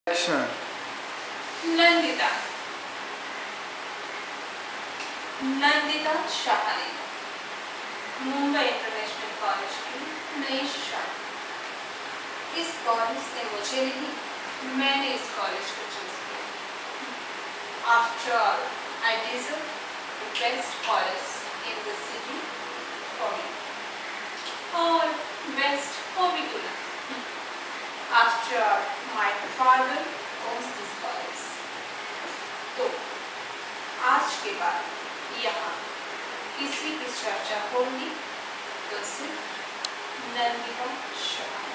Action. Nandita Nandita Shahani Mumbai international college की नई शान। इस कॉलेज ने मुझे नहीं, मैंने इस कॉलेज को चूज किया। After all I deserve the best college in the city for me, और बेस्ट हो भी क्यों ना। After all my father owns this college। तो आज के बाद यहाँ किसी की चर्चा होगी तो सिर्फ नंदिता शाह।